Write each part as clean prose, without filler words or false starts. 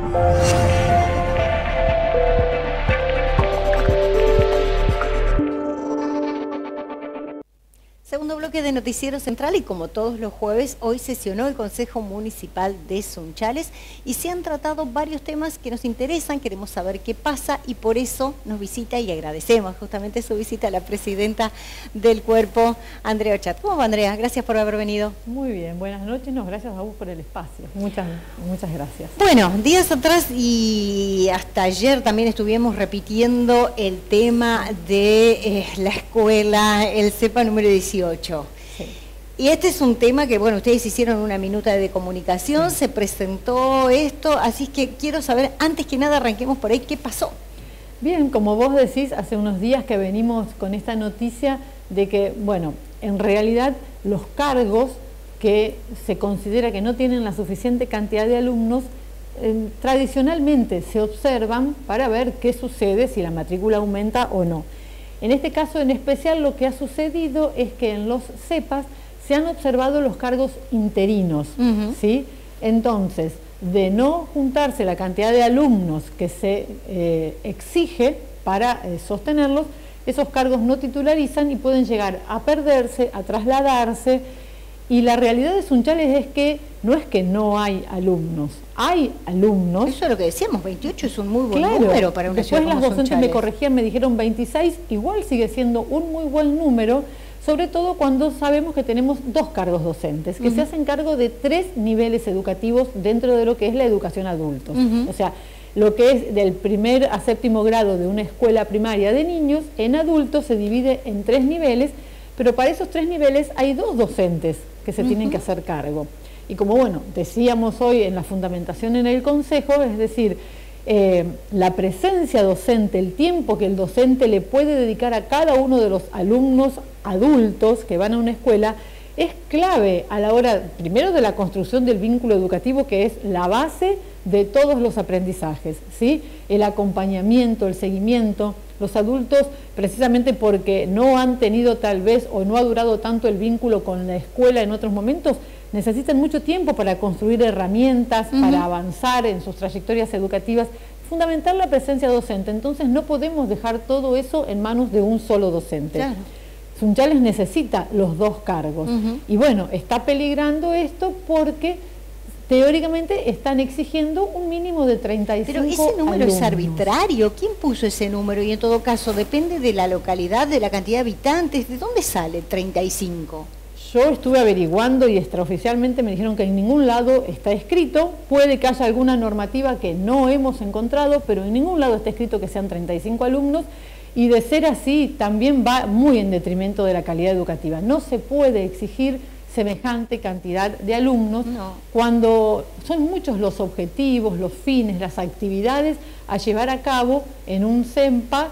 Segundo bloque de Noticiero Central y como todos los jueves, hoy sesionó el Consejo Municipal de Sunchales y se han tratado varios temas que nos interesan, queremos saber qué pasa y por eso nos visita y agradecemos justamente su visita a la presidenta del cuerpo, Andrea Ochat. ¿Cómo va, Andrea? Gracias por haber venido. Muy bien, buenas noches, gracias a vos por el espacio, muchas gracias. Bueno, días atrás y hasta ayer también estuvimos repitiendo el tema de la escuela, el CEPA número 18. Sí. Y este es un tema que, bueno, ustedes hicieron una minuta de comunicación, se presentó esto, así que quiero saber, antes que nada arranquemos por ahí, ¿qué pasó? Bien, como vos decís, hace unos días que venimos con esta noticia de que, bueno, en realidad los cargos que se considera que no tienen la suficiente cantidad de alumnos, tradicionalmente se observan para ver qué sucede, si la matrícula aumenta o no. En este caso en especial lo que ha sucedido es que en los CEPAs se han observado los cargos interinos, ¿sí? Entonces, de no juntarse la cantidad de alumnos que se exige para sostenerlos, esos cargos no titularizan y pueden llegar a perderse, a trasladarse. Y la realidad de Sunchales es que no hay alumnos, hay alumnos. Eso es lo que decíamos, 28 es un muy buen número para una ciudad como Sunchales. Después las docentes me corregían, me dijeron 26, igual sigue siendo un muy buen número, sobre todo cuando sabemos que tenemos dos cargos docentes, que se hacen cargo de 3 niveles educativos dentro de lo que es la educación adultos. O sea, lo que es del primer a séptimo grado de una escuela primaria de niños, en adultos se divide en 3 niveles, pero para esos 3 niveles hay 2 docentes que se tienen que hacer cargo. Y como bueno, decíamos hoy en la fundamentación en el Consejo, es decir, la presencia docente, el tiempo que el docente le puede dedicar a cada uno de los alumnos adultos que van a una escuela, es clave a la hora, primero, de la construcción del vínculo educativo, que es la base de todos los aprendizajes, ¿sí? El acompañamiento, el seguimiento. Los adultos, precisamente porque no han tenido tal vez o no ha durado tanto el vínculo con la escuela en otros momentos, necesitan mucho tiempo para construir herramientas, para avanzar en sus trayectorias educativas. Fundamental la presencia docente, entonces no podemos dejar todo eso en manos de un solo docente. Claro. Sunchales necesita los 2 cargos. Y bueno, está peligrando esto porque teóricamente están exigiendo un mínimo de 35 Pero ese número alumnos. Es arbitrario. ¿Quién puso ese número? Y en todo caso, depende de la localidad, de la cantidad de habitantes. ¿De dónde sale 35? Yo estuve averiguando y extraoficialmente me dijeron que en ningún lado está escrito. Puede que haya alguna normativa que no hemos encontrado, pero en ningún lado está escrito que sean 35 alumnos. Y de ser así, también va muy en detrimento de la calidad educativa. No se puede exigir semejante cantidad de alumnos cuando son muchos los objetivos, los fines, las actividades a llevar a cabo en un CEPA,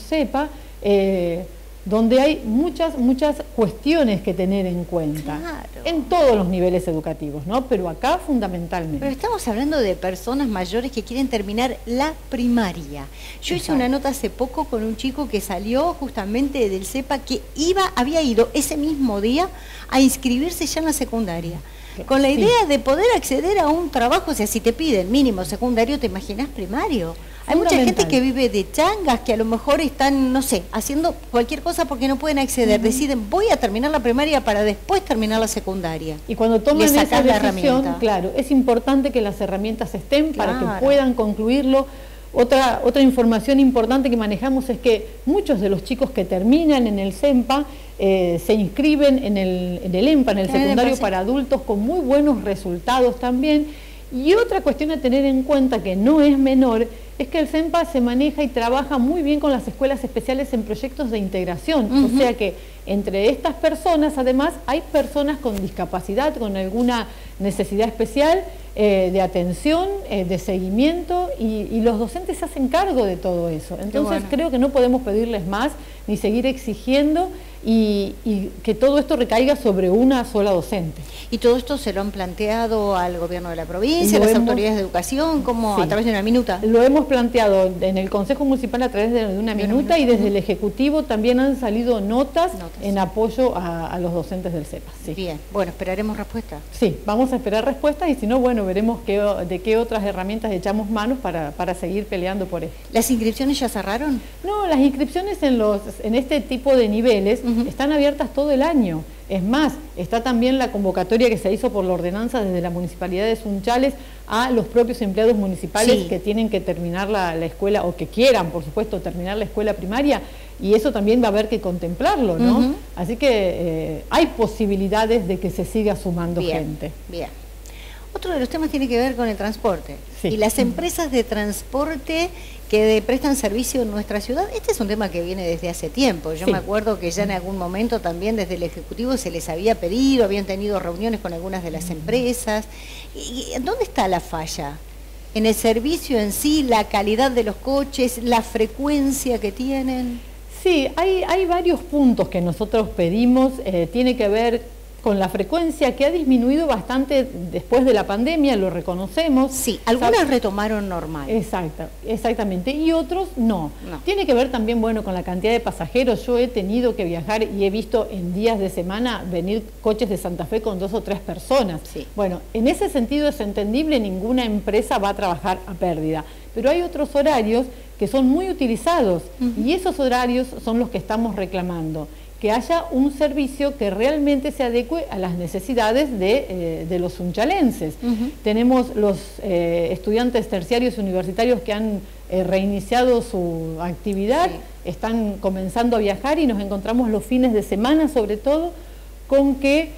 donde hay muchas cuestiones que tener en cuenta, en todos los niveles educativos, ¿no? Pero acá fundamentalmente. Pero estamos hablando de personas mayores que quieren terminar la primaria. Yo hice una nota hace poco con un chico que salió justamente del CEPA que había ido ese mismo día a inscribirse ya en la secundaria. Con la idea de poder acceder a un trabajo, o sea, si te piden mínimo secundario, ¿te imaginas primario? Hay mucha gente que vive de changas, que a lo mejor están, no sé, haciendo cualquier cosa porque no pueden acceder. Deciden, voy a terminar la primaria para después terminar la secundaria. Y cuando toman esa decisión, claro, es importante que las herramientas estén para que puedan concluirlo. Otra información importante que manejamos es que muchos de los chicos que terminan en el CEPA se inscriben en el EMPA, en el secundario para adultos, con muy buenos resultados también. Y otra cuestión a tener en cuenta, que no es menor, es que el CEPA se maneja y trabaja muy bien con las escuelas especiales en proyectos de integración. O sea que entre estas personas, además, hay personas con discapacidad, con alguna necesidad especial de atención, de seguimiento, y los docentes se hacen cargo de todo eso. Entonces creo que no podemos pedirles más, ni seguir exigiendo, y que todo esto recaiga sobre una sola docente. ¿Y todo esto se lo han planteado al gobierno de la provincia, a las autoridades de educación, como a través de una minuta? Lo hemos hemos planteado en el Consejo Municipal a través de una minuta y desde el Ejecutivo también han salido notas en apoyo a los docentes del CEPA. Sí. Bien, bueno, esperaremos respuesta. Sí, vamos a esperar respuestas y si no, bueno, veremos de qué otras herramientas echamos manos para seguir peleando por esto. ¿Las inscripciones ya cerraron? No, las inscripciones en este tipo de niveles están abiertas todo el año. Es más, está también la convocatoria que se hizo por la ordenanza desde la Municipalidad de Sunchales a los propios empleados municipales que tienen que terminar la escuela, o que quieran, por supuesto, terminar la escuela primaria, y eso también va a haber que contemplarlo, ¿no? Así que hay posibilidades de que se siga sumando gente. Bien. Otro de los temas tiene que ver con el transporte. Sí. Y las empresas de transporte que prestan servicio en nuestra ciudad. Este es un tema que viene desde hace tiempo. Yo me acuerdo que ya en algún momento también desde el Ejecutivo se les había pedido, habían tenido reuniones con algunas de las empresas. ¿Y dónde está la falla? ¿En el servicio en sí, la calidad de los coches, la frecuencia que tienen? Sí, hay varios puntos que nosotros pedimos. Tiene que ver con la frecuencia, que ha disminuido bastante después de la pandemia, lo reconocemos. Sí, algunas retomaron normal. Exactamente, y otros no. Tiene que ver también, bueno, con la cantidad de pasajeros. Yo he tenido que viajar y he visto en días de semana venir coches de Santa Fe con 2 o 3 personas. Sí. Bueno, en ese sentido es entendible, ninguna empresa va a trabajar a pérdida, pero hay otros horarios que son muy utilizados y esos horarios son los que estamos reclamando. Que haya un servicio que realmente se adecue a las necesidades de los sunchalenses. Tenemos los estudiantes terciarios y universitarios que han reiniciado su actividad, están comenzando a viajar y nos encontramos los fines de semana, sobre todo, con que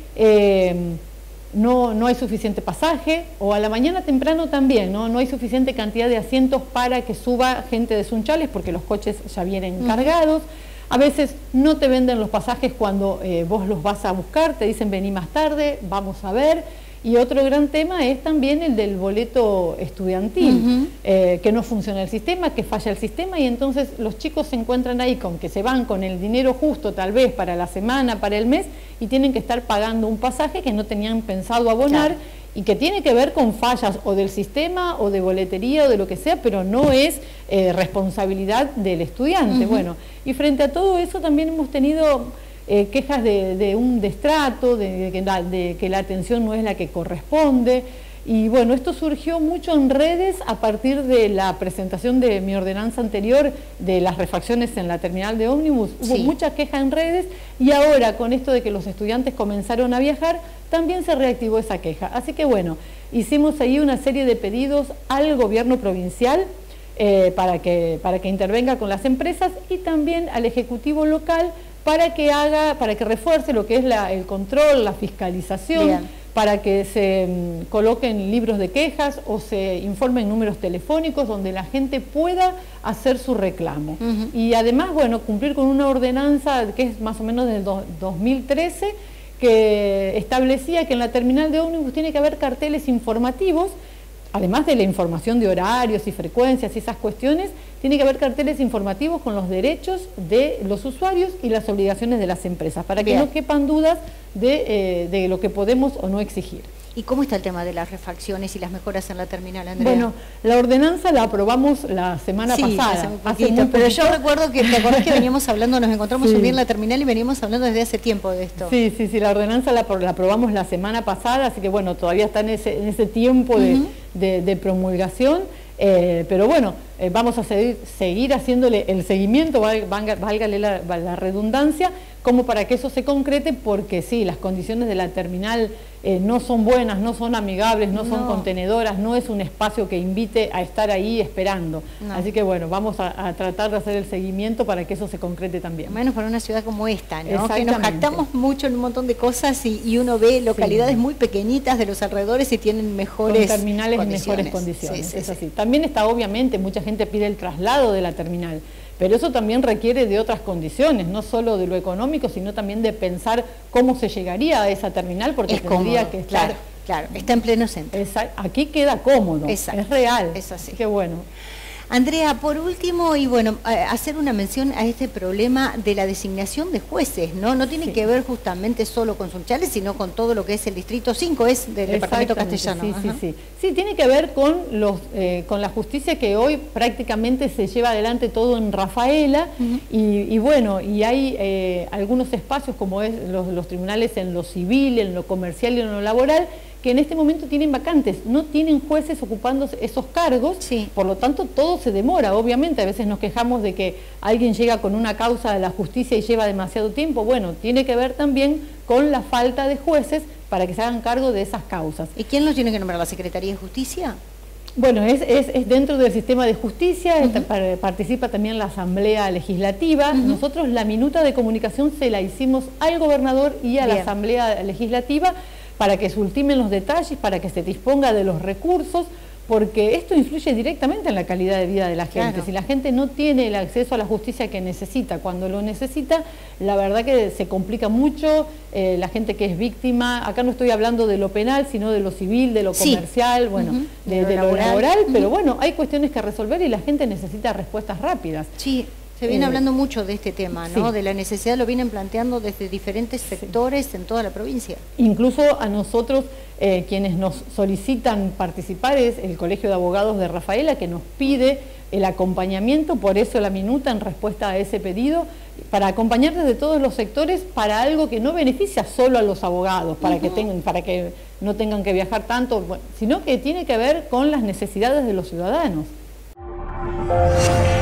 no hay suficiente pasaje, o a la mañana temprano también, no hay suficiente cantidad de asientos para que suba gente de Sunchales, porque los coches ya vienen cargados. A veces no te venden los pasajes cuando vos los vas a buscar, te dicen vení más tarde, vamos a ver. Y otro gran tema es también el del boleto estudiantil, que no funciona el sistema, que falla el sistema, y entonces los chicos se encuentran ahí con que se van con el dinero justo tal vez para la semana, para el mes, y tienen que estar pagando un pasaje que no tenían pensado abonar, y que tiene que ver con fallas o del sistema o de boletería o de lo que sea, pero no es responsabilidad del estudiante. Bueno, y frente a todo eso también hemos tenido quejas de un destrato, de que la atención no es la que corresponde. Y bueno, esto surgió mucho en redes a partir de la presentación de mi ordenanza anterior de las refacciones en la terminal de ómnibus. Hubo mucha queja en redes, y ahora con esto de que los estudiantes comenzaron a viajar, también se reactivó esa queja. Así que bueno, hicimos ahí una serie de pedidos al gobierno provincial para que intervenga con las empresas, y también al Ejecutivo local para que refuerce lo que es el control, la fiscalización, para que se coloquen libros de quejas o se informen números telefónicos donde la gente pueda hacer su reclamo. Y además, bueno, cumplir con una ordenanza que es más o menos del 2013, que establecía que en la terminal de ómnibus tiene que haber carteles informativos, además de la información de horarios y frecuencias y esas cuestiones. Tiene que haber carteles informativos con los derechos de los usuarios y las obligaciones de las empresas, para que no quepan dudas de lo que podemos o no exigir. ¿Y cómo está el tema de las refacciones y las mejoras en la terminal, Andrea? Bueno, la ordenanza la aprobamos la semana pasada. Pero yo recuerdo que, ¿te acordás que veníamos hablando, nos encontramos un día en la terminal y veníamos hablando desde hace tiempo de esto? Sí, la ordenanza la aprobamos la semana pasada, así que bueno, todavía está en ese tiempo de promulgación. Pero bueno, vamos a seguir haciéndole el seguimiento, válgale la redundancia, como para que eso se concrete, porque sí, las condiciones de la terminal no son buenas, no son amigables, no son contenedoras, no es un espacio que invite a estar ahí esperando. Así que bueno, vamos a tratar de hacer el seguimiento para que eso se concrete también. Menos para una ciudad como esta, ¿no? Que nos jactamos mucho en un montón de cosas y uno ve localidades muy pequeñitas de los alrededores y tienen mejores con terminales en mejores condiciones. Es así. También está, obviamente, mucha gente pide el traslado de la terminal, pero eso también requiere de otras condiciones, no solo de lo económico, sino también de pensar cómo se llegaría a esa terminal, porque tendría que estar... Claro, está en pleno centro. Aquí queda cómodo, es real. Es así. Qué bueno. Andrea, por último, y bueno, hacer una mención a este problema de la designación de jueces, ¿no? No tiene que ver justamente solo con Sunchales, sino con todo lo que es el Distrito 5, es del Departamento Castellano. Sí, tiene que ver con con la justicia que hoy prácticamente se lleva adelante todo en Rafaela, y bueno, y hay algunos espacios como es los tribunales en lo civil, en lo comercial y en lo laboral, que en este momento tienen vacantes, no tienen jueces ocupando esos cargos, por lo tanto todo se demora, obviamente. A veces nos quejamos de que alguien llega con una causa de la justicia y lleva demasiado tiempo. Bueno, tiene que ver también con la falta de jueces para que se hagan cargo de esas causas. ¿Y quién los tiene que nombrar? ¿La Secretaría de Justicia? Bueno, es dentro del sistema de justicia, participa también la Asamblea Legislativa. Nosotros la minuta de comunicación se la hicimos al gobernador y a la Asamblea Legislativa para que se ultimen los detalles, para que se disponga de los recursos, porque esto influye directamente en la calidad de vida de la gente. Claro. Si la gente no tiene el acceso a la justicia que necesita, cuando lo necesita, la verdad que se complica mucho. La gente que es víctima, acá no estoy hablando de lo penal, sino de lo civil, de lo comercial, bueno, de lo laboral, pero bueno, hay cuestiones que resolver y la gente necesita respuestas rápidas. Sí. Se viene hablando mucho de este tema, ¿no? De la necesidad, lo vienen planteando desde diferentes sectores en toda la provincia. Incluso a nosotros, quienes nos solicitan participar, es el Colegio de Abogados de Rafaela, que nos pide el acompañamiento, por eso la minuta en respuesta a ese pedido, para acompañar desde todos los sectores para algo que no beneficia solo a los abogados, para que no tengan que viajar tanto, sino que tiene que ver con las necesidades de los ciudadanos.